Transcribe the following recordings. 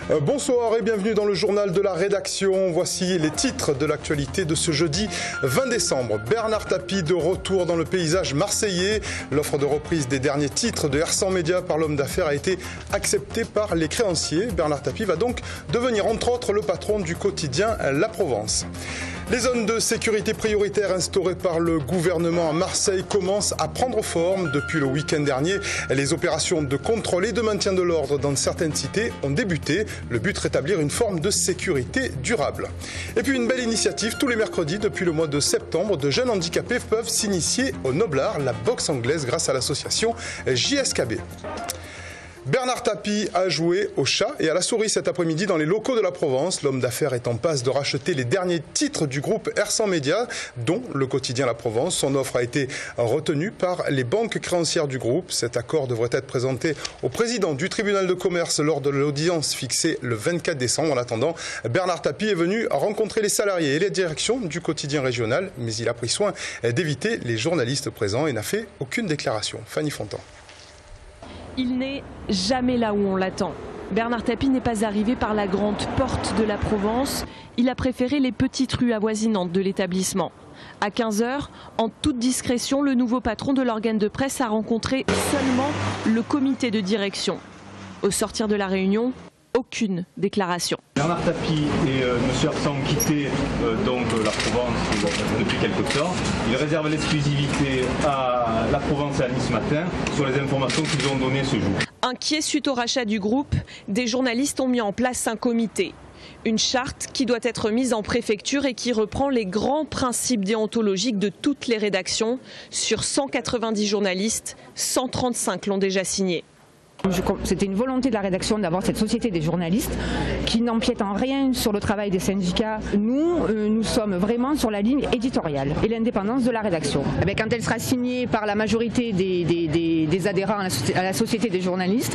Bonsoir et bienvenue dans le journal de la rédaction. Voici les titres de l'actualité de ce jeudi 20 décembre. Bernard Tapie de retour dans le paysage marseillais. L'offre de reprise des derniers titres de R100 Média par l'homme d'affaires a été acceptée par les créanciers. Bernard Tapie va donc devenir entre autres le patron du quotidien La Provence. Les zones de sécurité prioritaires instaurées par le gouvernement à Marseille commencent à prendre forme. Depuis le week-end dernier, les opérations de contrôle et de maintien de l'ordre dans certaines cités ont débuté. Le but, rétablir une forme de sécurité durable. Et puis une belle initiative, tous les mercredis depuis le mois de septembre, de jeunes handicapés peuvent s'initier au noblard, la boxe anglaise, grâce à l'association JSKB. Bernard Tapie a joué au chat et à la souris cet après-midi dans les locaux de la Provence. L'homme d'affaires est en passe de racheter les derniers titres du groupe R100 Média, dont le quotidien La Provence. Son offre a été retenue par les banques créancières du groupe. Cet accord devrait être présenté au président du tribunal de commerce lors de l'audience fixée le 24 décembre. En attendant, Bernard Tapie est venu rencontrer les salariés et les directions du quotidien régional, mais il a pris soin d'éviter les journalistes présents et n'a fait aucune déclaration. Fanny Fontan. Il n'est jamais là où on l'attend. Bernard Tapie n'est pas arrivé par la grande porte de la Provence. Il a préféré les petites rues avoisinantes de l'établissement. À 15 h, en toute discrétion, le nouveau patron de l'organe de presse a rencontré seulement le comité de direction. Au sortir de la réunion, aucune déclaration. Bernard Tapie et M. R100 ont quitté la Provence depuis quelque temps. Ils réservent l'exclusivité à la Provence et à Nice Matin sur les informations qu'ils ont données ce jour. Inquiets suite au rachat du groupe, des journalistes ont mis en place un comité. Une charte qui doit être mise en préfecture et qui reprend les grands principes déontologiques de toutes les rédactions. Sur 190 journalistes, 135 l'ont déjà signé. C'était une volonté de la rédaction d'avoir cette société des journalistes qui n'empiète en rien sur le travail des syndicats. Nous sommes vraiment sur la ligne éditoriale et l'indépendance de la rédaction. Quand elle sera signée par la majorité des adhérents à la société des journalistes,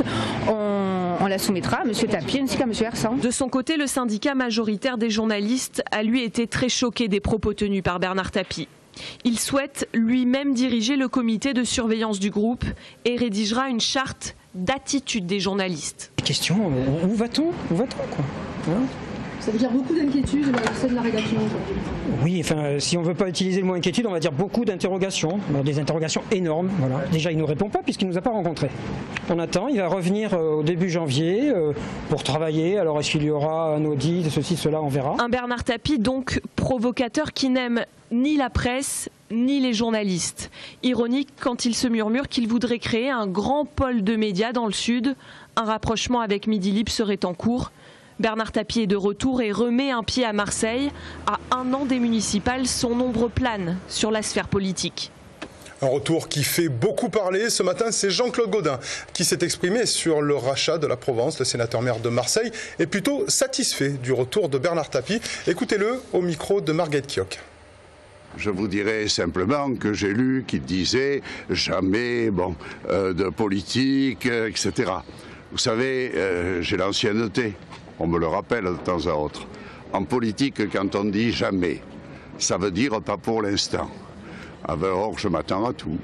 on la soumettra à M. Tapie ainsi qu'à M. R100. De son côté, le syndicat majoritaire des journalistes a lui été très choqué des propos tenus par Bernard Tapie. Il souhaite lui-même diriger le comité de surveillance du groupe et rédigera une charte d'attitude des journalistes. Question, où va-t-on quoi, hein? Ça veut dire beaucoup d'inquiétudes au sein de la rédaction. Oui, enfin, si on ne veut pas utiliser le mot inquiétude, on va dire beaucoup d'interrogations, des interrogations énormes. Voilà. Déjà, il ne nous répond pas puisqu'il ne nous a pas rencontrés. On attend, il va revenir au début janvier pour travailler. Alors, est-ce qu'il y aura un audit, ceci, cela, on verra. Un Bernard Tapie donc provocateur qui n'aime ni la presse ni les journalistes. Ironique quand il se murmure qu'il voudrait créer un grand pôle de médias dans le sud. Un rapprochement avec Midi Libre serait en cours. Bernard Tapie est de retour et remet un pied à Marseille. À 1 an des municipales, son ombre plane sur la sphère politique. Un retour qui fait beaucoup parler. Ce matin, c'est Jean-Claude Gaudin qui s'est exprimé sur le rachat de la Provence. Le sénateur-maire de Marseille est plutôt satisfait du retour de Bernard Tapie. Écoutez-le au micro de Marguerite Kioch. Je vous dirais simplement que j'ai lu qu'il disait jamais de politique, etc. Vous savez, j'ai l'ancienneté. On me le rappelle de temps à autre. En politique, quand on dit jamais, ça veut dire pas pour l'instant. Alors, je m'attends à tout.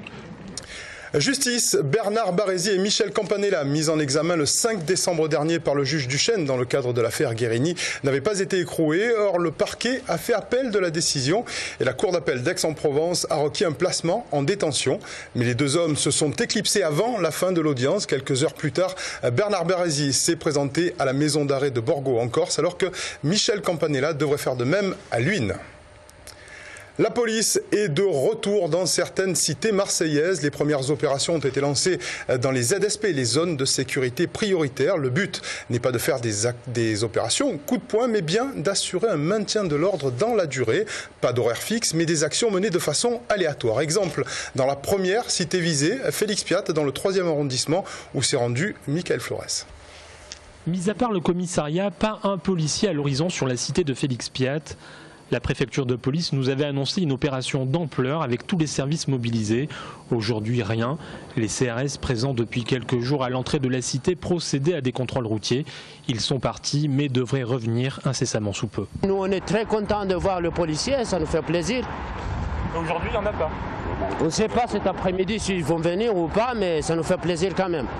Justice, Bernard Barézy et Michel Campanella, mis en examen le 5 décembre dernier par le juge Duchesne dans le cadre de l'affaire Guérini, n'avaient pas été écroués. Or, le parquet a fait appel de la décision et la cour d'appel d'Aix-en-Provence a requis un placement en détention. Mais les deux hommes se sont éclipsés avant la fin de l'audience. Quelques heures plus tard, Bernard Barézy s'est présenté à la maison d'arrêt de Borgo en Corse, alors que Michel Campanella devrait faire de même à Luynes. La police est de retour dans certaines cités marseillaises. Les premières opérations ont été lancées dans les ZSP, les zones de sécurité prioritaires. Le but n'est pas de faire des opérations coup de poing, mais bien d'assurer un maintien de l'ordre dans la durée. Pas d'horaire fixe, mais des actions menées de façon aléatoire. Exemple, dans la première cité visée, Félix Piat, dans le 3e arrondissement, où s'est rendu Michael Flores. Mis à part le commissariat, pas un policier à l'horizon sur la cité de Félix Piat. La préfecture de police nous avait annoncé une opération d'ampleur avec tous les services mobilisés. Aujourd'hui, rien. Les CRS présents depuis quelques jours à l'entrée de la cité procédaient à des contrôles routiers. Ils sont partis mais devraient revenir incessamment sous peu. Nous, on est très contents de voir le policier, ça nous fait plaisir. Aujourd'hui, il n'y en a pas. On ne sait pas cet après-midi s'ils vont venir ou pas, mais ça nous fait plaisir quand même.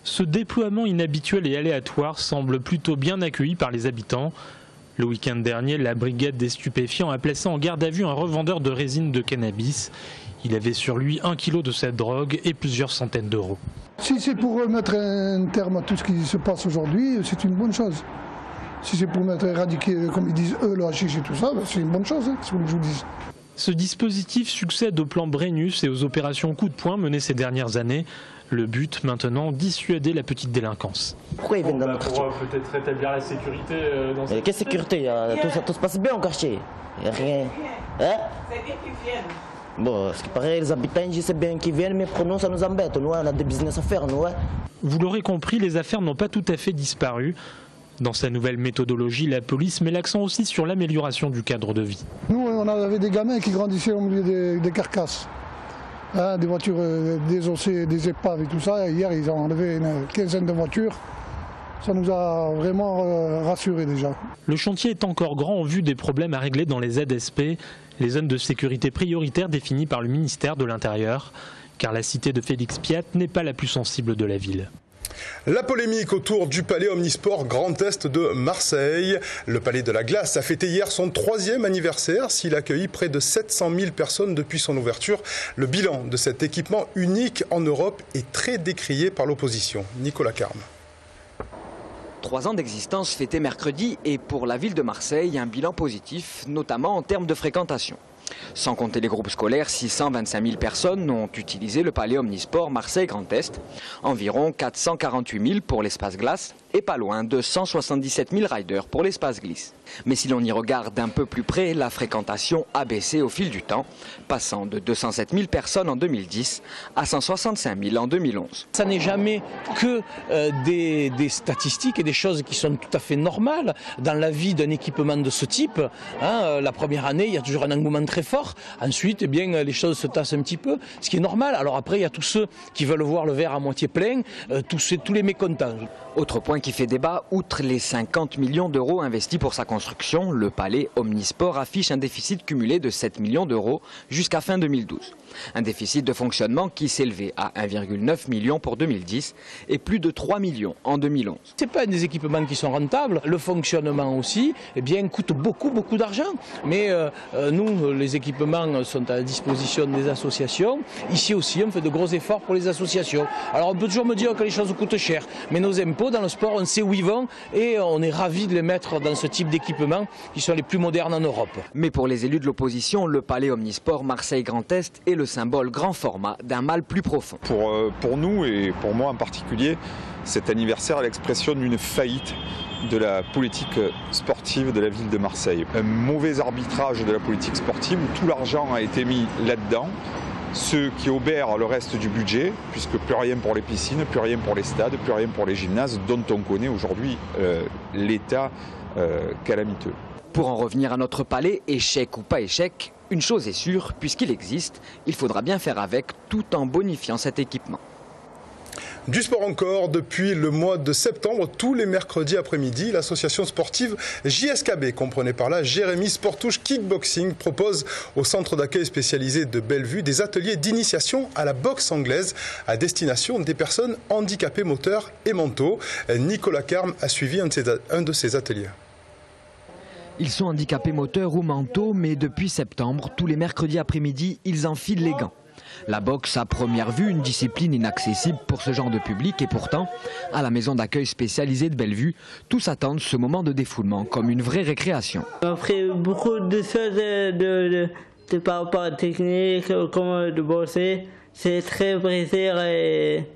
Ce déploiement inhabituel et aléatoire semble plutôt bien accueilli par les habitants. Le week-end dernier, la brigade des stupéfiants a placé en garde à vue un revendeur de résine de cannabis. Il avait sur lui 1 kilo de cette drogue et plusieurs centaines d'euros. Si c'est pour mettre un terme à tout ce qui se passe aujourd'hui, c'est une bonne chose. Si c'est pour éradiquer, comme ils disent eux, le hashish et tout ça, c'est une bonne chose, c'est ce que je vous dis. Ce dispositif succède au plan Brennus et aux opérations coup de poing menées ces dernières années. Le but maintenant, dissuader la petite délinquance. Pourquoi ils viennent dans notre quartier? Pour peut-être rétablir la sécurité dans cette... Quelle sécurité? Tout se passe bien au quartier. Il n'y a rien. Hein? C'est bien qu'ils viennent. Bon, ce qui paraît, les habitants, je sais bien qu'ils viennent, mais pour nous, ça nous embête. Nous, on a des business à faire, nous. Hein. Vous l'aurez compris, les affaires n'ont pas tout à fait disparu. Dans sa nouvelle méthodologie, la police met l'accent aussi sur l'amélioration du cadre de vie. Nous, on avait des gamins qui grandissaient au milieu des carcasses. Hein, des voitures désossées, des épaves et tout ça. Hier, ils ont enlevé une quinzaine de voitures. Ça nous a vraiment rassurés déjà. Le chantier est encore grand en vue des problèmes à régler dans les ZSP, les zones de sécurité prioritaires définies par le ministère de l'Intérieur, car la cité de Félix Piat n'est pas la plus sensible de la ville. La polémique autour du palais Omnisport Grand Est de Marseille. Le palais de la glace a fêté hier son 3e anniversaire. S'il a accueilli près de 700 000 personnes depuis son ouverture, le bilan de cet équipement unique en Europe est très décrié par l'opposition. Nicolas Carme. 3 ans d'existence fêtés mercredi et pour la ville de Marseille, un bilan positif, notamment en termes de fréquentation. Sans compter les groupes scolaires, 625 000 personnes ont utilisé le palais Omnisport Marseille Grand Est, environ 448 000 pour l'espace glace et pas loin de 177 000 riders pour l'espace glisse. Mais si l'on y regarde d'un peu plus près, la fréquentation a baissé au fil du temps, passant de 207 000 personnes en 2010 à 165 000 en 2011. Ça n'est jamais que des statistiques et des choses qui sont tout à fait normales dans la vie d'un équipement de ce type. Hein, la première année, il y a toujours un engouement très fort. Ensuite, eh bien, les choses se tassent un petit peu, ce qui est normal. Alors après, il y a tous ceux qui veulent voir le verre à moitié plein, tous les mécontents. Autre point qui fait débat, outre les 50 millions d'euros investis pour sa construction, le palais Omnisport affiche un déficit cumulé de 7 millions d'euros jusqu'à fin 2012. Un déficit de fonctionnement qui s'élevait à 1,9 million pour 2010 et plus de 3 millions en 2011. Ce n'est pas des équipements qui sont rentables, le fonctionnement aussi eh bien, coûte beaucoup d'argent. Mais nous, les équipements sont à la disposition des associations. Ici aussi, on fait de gros efforts pour les associations. Alors on peut toujours me dire que les choses coûtent cher, mais nos impôts dans le sport, on sait où ils vont et on est ravis de les mettre dans ce type d'équipements qui sont les plus modernes en Europe. Mais pour les élus de l'opposition, le palais Omnisport Marseille Grand Est est le symbole grand format d'un mal plus profond. Pour nous et pour moi en particulier, cet anniversaire est l'expression d'une faillite de la politique sportive de la ville de Marseille. Un mauvais arbitrage de la politique sportive où tout l'argent a été mis là-dedans, ce qui obère le reste du budget, puisque plus rien pour les piscines, plus rien pour les stades, plus rien pour les gymnases, dont on connaît aujourd'hui l'état calamiteux. Pour en revenir à notre palais, échec ou pas échec, une chose est sûre, puisqu'il existe, il faudra bien faire avec tout en bonifiant cet équipement. Du sport encore, depuis le mois de septembre, tous les mercredis après-midi, l'association sportive JSKB, comprenée par là Jérémy Sportouche Kickboxing, propose au centre d'accueil spécialisé de Bellevue des ateliers d'initiation à la boxe anglaise à destination des personnes handicapées moteurs et mentaux. Nicolas Carme a suivi un de ces ateliers. Ils sont handicapés moteurs ou mentaux, mais depuis septembre, tous les mercredis après-midi, ils enfilent les gants. La boxe, à première vue, une discipline inaccessible pour ce genre de public et pourtant, à la maison d'accueil spécialisée de Bellevue, tous attendent ce moment de défoulement comme une vraie récréation. On fait beaucoup de choses par rapport à la technique, comment de bosser. C'est très plaisir et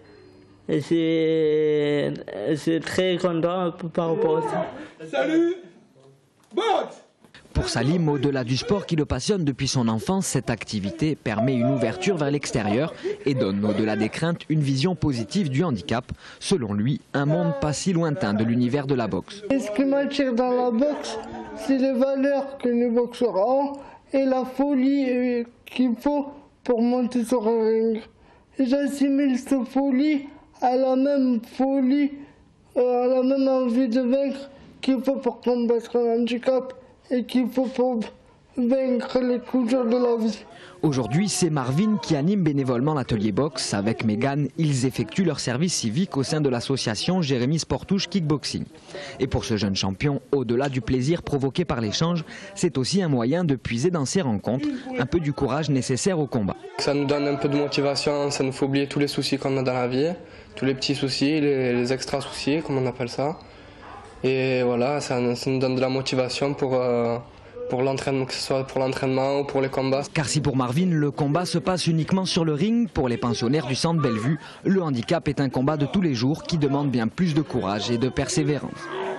c'est très content par rapport à ça. Salut! Boxe! Pour Salim, au-delà du sport qui le passionne depuis son enfance, cette activité permet une ouverture vers l'extérieur et donne, au-delà des craintes, une vision positive du handicap. Selon lui, un monde pas si lointain de l'univers de la boxe. Ce qui m'attire dans la boxe, c'est les valeurs que les boxeurs ont et la folie qu'il faut pour monter sur un ring. J'assimile cette folie à la même folie, à la même envie de vaincre qu'il faut pour combattre un handicap et qu'il faut pour vaincre les coups durs de la vie. Aujourd'hui, c'est Marvin qui anime bénévolement l'atelier boxe. Avec Mégane, ils effectuent leur service civique au sein de l'association Jérémy Sportouche Kickboxing. Et pour ce jeune champion, au-delà du plaisir provoqué par l'échange, c'est aussi un moyen de puiser dans ces rencontres un peu du courage nécessaire au combat. Ça nous donne un peu de motivation, ça nous fait oublier tous les soucis qu'on a dans la vie, tous les petits soucis, les extra soucis, comme on appelle ça. Et voilà, ça nous donne de la motivation pour l'entraînement, que ce soit pour l'entraînement ou pour les combats. Car si pour Marvin, le combat se passe uniquement sur le ring, pour les pensionnaires du centre Bellevue, le handicap est un combat de tous les jours qui demande bien plus de courage et de persévérance.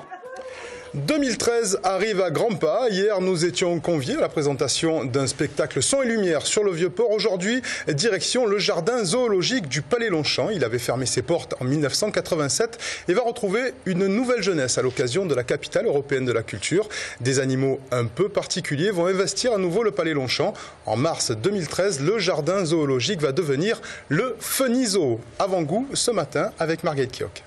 2013 arrive à grands pas. Hier, nous étions conviés à la présentation d'un spectacle son et lumière sur le Vieux-Port. Aujourd'hui, direction le jardin zoologique du Palais Longchamp. Il avait fermé ses portes en 1987 et va retrouver une nouvelle jeunesse à l'occasion de la capitale européenne de la culture. Des animaux un peu particuliers vont investir à nouveau le Palais Longchamp. En mars 2013, le jardin zoologique va devenir le Fenizo. Avant-goût ce matin avec Marguerite Kioch.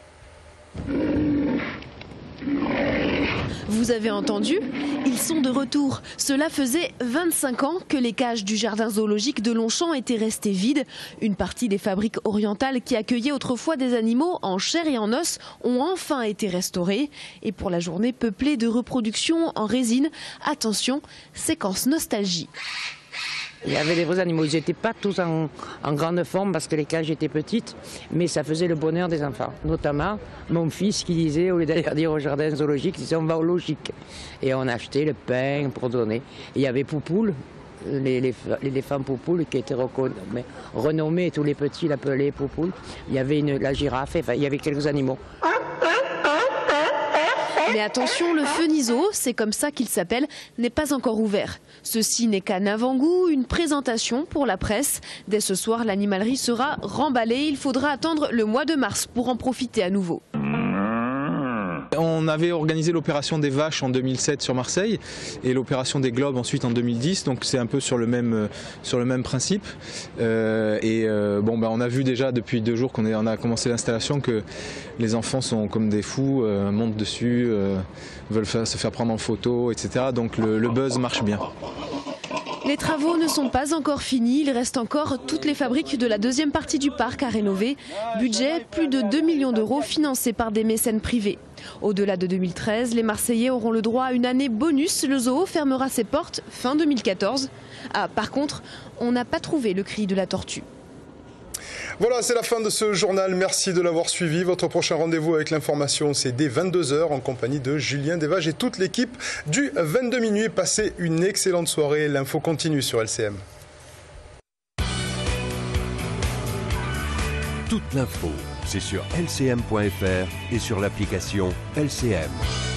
Vous avez entendu? Ils sont de retour. Cela faisait 25 ans que les cages du jardin zoologique de Longchamp étaient restées vides. Une partie des fabriques orientales qui accueillaient autrefois des animaux en chair et en os ont enfin été restaurées. Et pour la journée peuplée de reproductions en résine, attention, séquence nostalgie. Il y avait des vrais animaux, ils n'étaient pas tous en grande forme parce que les cages étaient petites, mais ça faisait le bonheur des enfants. Notamment mon fils qui disait, au lieu d'aller dire au jardin zoologique, il disait on va au logique. Et on achetait le pain pour donner. Et il y avait Poupoule, l'éléphant Poupoule qui était renommé, tous les petits l'appelaient Poupoule. Il y avait la girafe, enfin, il y avait quelques animaux. Mais attention, le Fenizo, c'est comme ça qu'il s'appelle, n'est pas encore ouvert. Ceci n'est qu'un avant-goût, une présentation pour la presse. Dès ce soir, l'animalerie sera remballée. Il faudra attendre le mois de mars pour en profiter à nouveau. On avait organisé l'opération des vaches en 2007 sur Marseille et l'opération des globes ensuite en 2010, donc c'est un peu sur le même principe. On a vu déjà depuis 2 jours qu'on a commencé l'installation que les enfants sont comme des fous, montent dessus, veulent se faire prendre en photo, etc. Donc le buzz marche bien. Les travaux ne sont pas encore finis, il reste encore toutes les fabriques de la deuxième partie du parc à rénover. Budget, plus de 2 millions d'euros financés par des mécènes privés. Au-delà de 2013, les Marseillais auront le droit à une année bonus. Le zoo fermera ses portes fin 2014. Ah, par contre, on n'a pas trouvé le cri de la tortue. Voilà, c'est la fin de ce journal. Merci de l'avoir suivi. Votre prochain rendez-vous avec l'information, c'est dès 22 h en compagnie de Julien Desvages et toute l'équipe du 22 minuit. Passez une excellente soirée. L'info continue sur LCM. Toute l'info, c'est sur lcm.fr et sur l'application LCM.